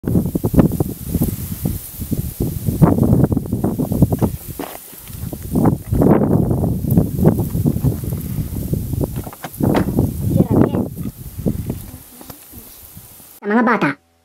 Sa mga bata.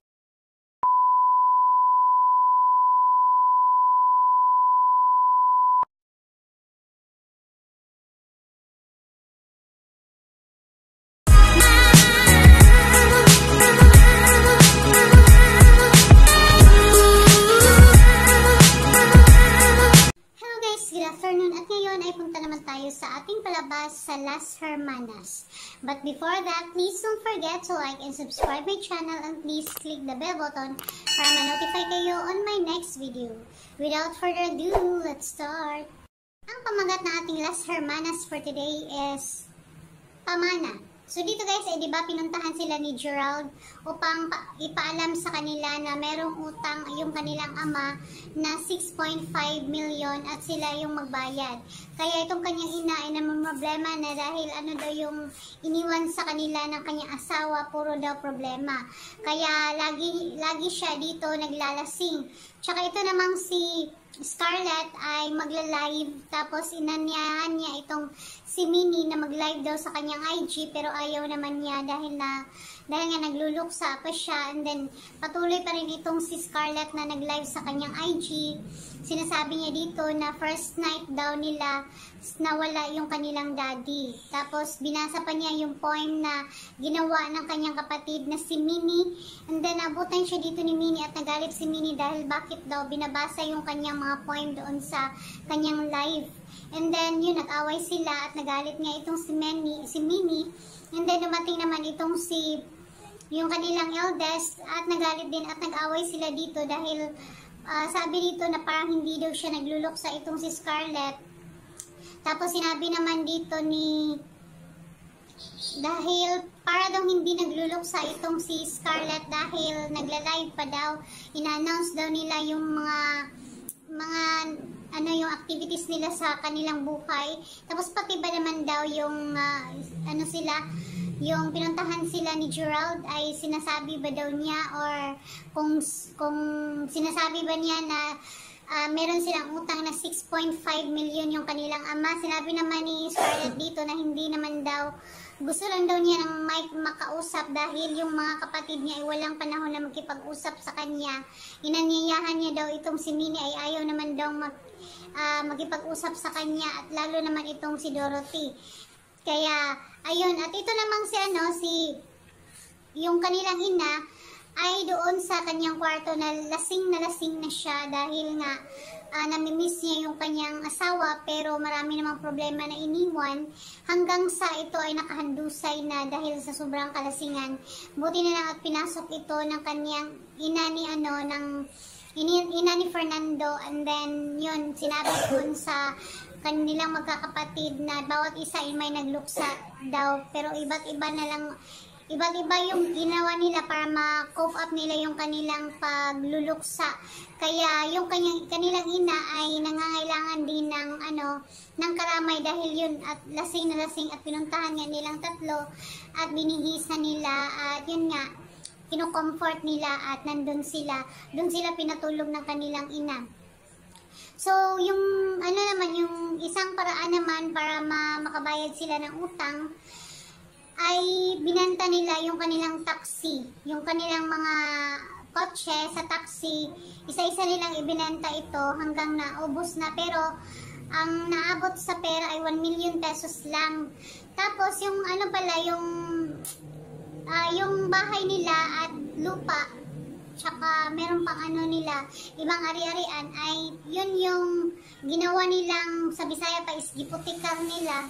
At ngayon ay punta naman tayo sa ating palabas sa Las Hermanas. But before that, please don't forget to like and subscribe my channel and please click the bell button para ma-notify kayo on my next video. Without further ado, let's start! Ang pamagat na ating Las Hermanas for today is Pamana. So dito guys, di ba pinuntahan sila ni Gerald upang ipaalam sa kanila na merong utang yung kanilang ama na 6.5 million at sila yung magbayad. Kaya itong kanyang ina ay namumroblema na dahil ano daw yung iniwan sa kanila ng kanyang asawa, puro daw problema. Kaya lagi siya dito naglalasing. Tsaka ito namang si Scarlett ay magla-live, tapos inanyahan niya itong si Minnie na mag-live daw sa kanyang IG, pero ayaw naman niya dahil nga nagluluksa pa siya. And then patuloy pa rin itong si Scarlett na nag-live sa kanyang IG. Sinasabi niya dito na first night daw nila nawala yung kanilang daddy. Tapos binasa pa niya yung poem na ginawa ng kanyang kapatid na si Minnie. And then abutan siya dito ni Minnie at nagalit si Minnie dahil bakit daw binabasa yung kanyang mga poem doon sa kanyang live. And then yun, nag-away sila at nagalit nga itong si Minnie. And then dumating naman itong yung kanilang eldest at nagalit din at nag-away sila dito dahil sabi dito na parang hindi daw siya nagluluksa itong si Scarlett. Tapos sinabi naman dito dahil para daw hindi nagluluksa itong si Scarlett dahil nagla-live pa daw, ina-announce daw nila yung mga yung activities nila sa kanilang buhay. Tapos pati ba naman daw yung yung pinuntahan sila ni Gerald ay sinasabi ba daw niya or kung sinasabi ba niya na meron silang utang na 6.5 million yung kanilang ama. Sinabi naman ni Scarlett dito na hindi naman daw, gusto lang daw niya ng makausap dahil yung mga kapatid niya ay walang panahon na magkipag-usap sa kanya. Inanyayahan niya daw itong si Minnie ay ayaw naman daw magkipag-usap sa kanya at lalo naman itong si Dorothy. Kaya ayun, at ito namang yung kanilang ina ay doon sa kanyang kwarto na lasing na siya dahil nga namimiss niya yung kanyang asawa, pero marami namang problema na iniwan hanggang sa ito ay nakahandusay na dahil sa sobrang kalasingan. Buti na lang at pinasok ito ng kanyang ina ni Fernando, and then yun, sinabi doon sa kanilang magkakapatid na bawat isa ay may nagluksa daw, pero iba't iba yung ginawa nila para ma-cope up nila yung kanilang pagluluksa. Kaya yung kanilang ina ay nangangailangan din ng karamay dahil yun at lasing na lasing at pinuntahan nga nilang tatlo at binihisan nila at yun nga, kino-comfort nila at doon sila pinatulog ng kanilang ina. So, yung yung isang paraan naman para makabayad sila ng utang ay binanta nila yung kanilang taxi, yung kanilang mga kotse sa taxi. Isa-isa nilang ibinenta ito hanggang naubos na, pero ang naabot sa pera ay 1 million pesos lang. Tapos yung yung bahay nila at lupa, tsaka meron pang nila, ibang ari-arian, ay yun yung ginawa nilang, sa Bisaya pa is giputikal nila,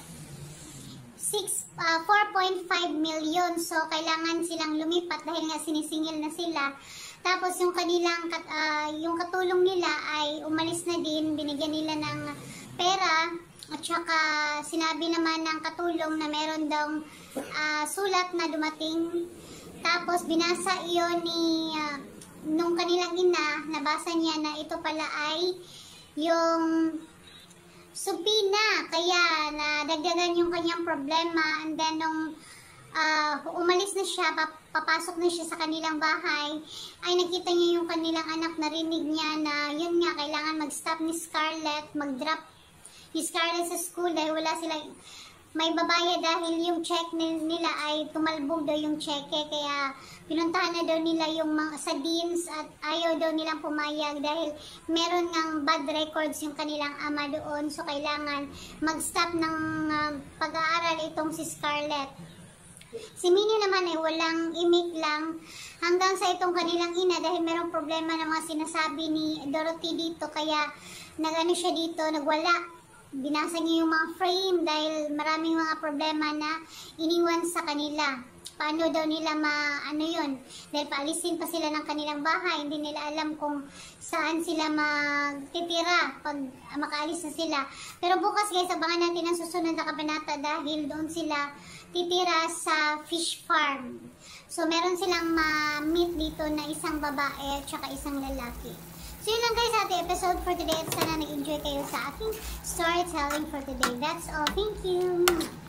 4.5 million. So kailangan silang lumipat dahil nga sinisingil na sila. Tapos yung kanilang yung katulong nila ay umalis na din, binigyan nila ng pera at saka sinabi naman ng katulong na meron daw sulat na dumating. Tapos binasa iyon nung kanilang ina, nabasa niya na ito pala ay yung supina, kaya nadagdagan yung kanyang problema. And then nung umalis na siya, papasok na siya sa kanilang bahay, ay nakita niya yung kanilang anak, narinig niya na yun nga, kailangan mag-stop ni Scarlett, mag-drop ni Scarlett sa school dahil wala silang may babaya dahil yung check nila ay tumalbog daw yung cheque, kaya pinuntahan na daw nila yung mga sa deans at ayaw daw nilang pumayag dahil meron ngang bad records yung kanilang ama doon, so kailangan mag-stop ng pag-aaral itong si Scarlett. Si Minnie naman ay walang imik lang hanggang sa itong kanilang ina dahil merong problema ng mga sinasabi ni Dorothy dito, kaya nagano siya dito, nagwala. Binasa niya yung mga frame dahil maraming mga problema na iniwan sa kanila. Paano daw nila ano yun? Dahil paalisin pa sila ng kanilang bahay, hindi nila alam kung saan sila magtitira pag makaalis na sila. Pero bukas guys, abangan natin ang susunod na kabanata dahil doon sila titira sa fish farm. So meron silang ma-meet dito na isang babae at saka isang lalaki. So yun lang guys sa ating episode for today at sana nag-enjoy kayo sa aking storytelling for today. That's all. Thank you!